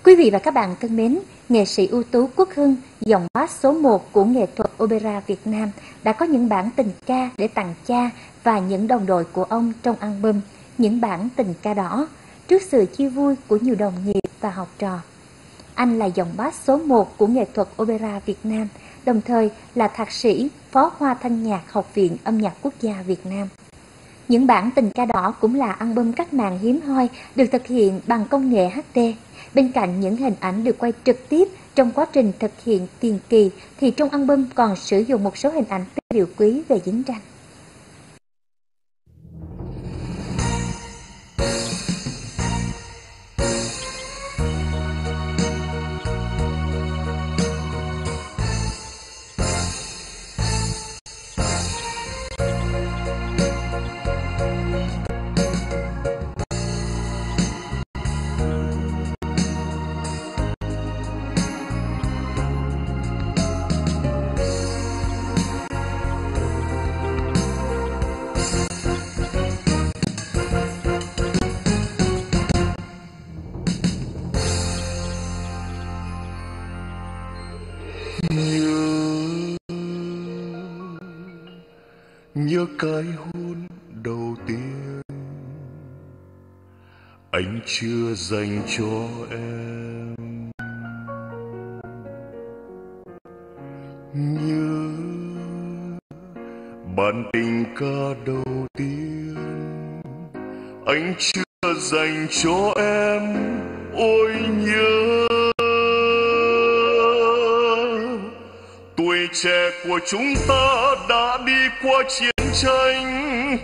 Quý vị và các bạn thân mến, nghệ sĩ ưu tú Quốc Hưng, giọng bass số 1 của nghệ thuật opera Việt Nam, đã có những bản tình ca để tặng cha và những đồng đội của ông trong album Những bản tình ca đỏ, trước sự chia vui của nhiều đồng nghiệp và học trò. Anh là giọng bass số 1 của nghệ thuật opera Việt Nam, đồng thời là thạc sĩ, phó khoa thanh nhạc Học viện Âm nhạc Quốc gia Việt Nam. Những bản tình ca đỏ cũng là album cách mạng hiếm hoi được thực hiện bằng công nghệ HD. Bên cạnh những hình ảnh được quay trực tiếp trong quá trình thực hiện tiền kỳ, thì trong album còn sử dụng một số hình ảnh tư liệu quý về chiến tranh. Nhớ cái hôn đầu tiên anh chưa dành cho em. Nhớ bản tình ca đầu tiên anh chưa dành cho em. Ôi nhớ tuổi trẻ của chúng ta đã đi qua chiến tranh.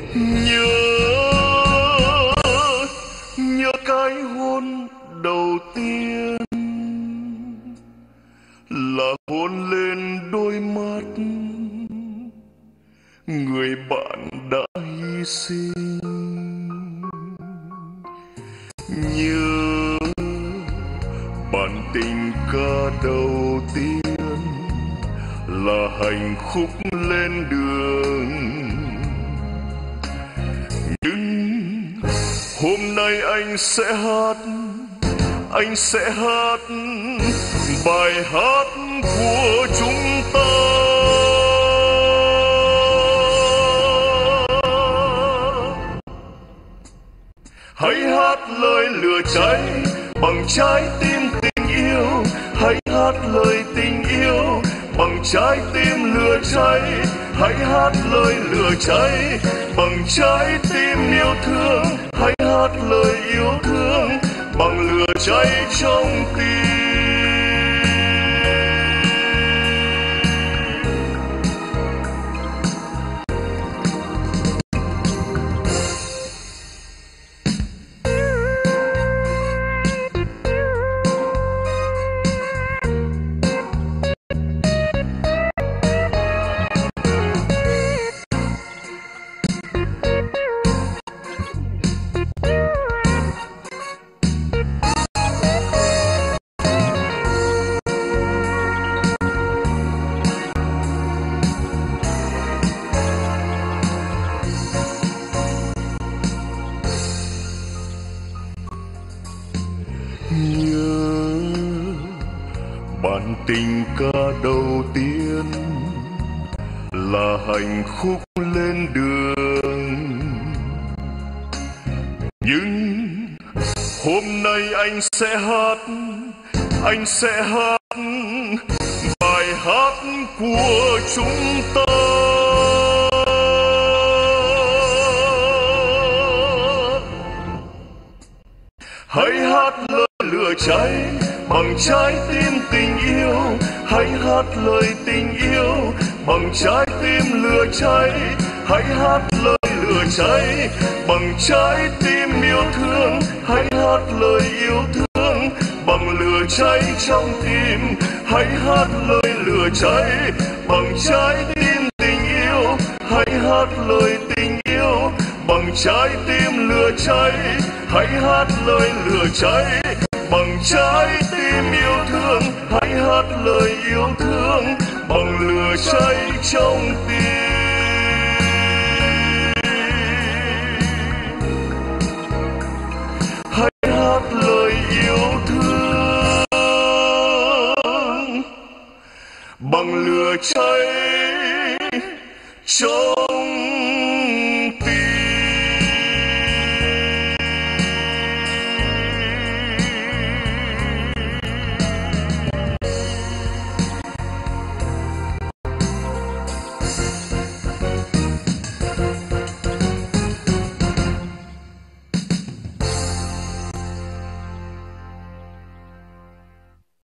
Nhớ cái hôn đầu tiên là hôn lên đôi mắt người bạn đã hy sinh. Nhớ bản tình ca đầu tiên là hạnh phúc lên đường. Nhưng hôm nay anh sẽ hát bài hát của chúng ta. Hãy hát lời lửa cháy bằng trái tim tình yêu. Hãy hát lời tình yêu bằng trái tim lửa cháy. Hãy hát lời lửa cháy bằng trái tim yêu thương. Hãy hát lời yêu thương bằng lửa cháy trong tim. Nhớ bản tình ca đầu tiên là hạnh phúc lên đường. Nhưng hôm nay anh sẽ hát bài hát của chúng ta. Hãy hát lời lửa cháy bằng trái tim tình yêu. Hãy hát lời tình yêu bằng trái tim lửa cháy. Hãy hát lời lửa cháy bằng trái tim yêu thương. Hãy hát lời yêu thương bằng lửa cháy trong tim. Hãy hát lời lửa cháy bằng trái tim tình yêu. Hãy hát lời tình yêu bằng trái tim lửa cháy. Hãy hát lời lửa cháy bằng trái tim yêu thương. Hãy hát lời yêu thương bằng lửa cháy trong tim. Hãy hát lời yêu thương bằng lửa cháy cho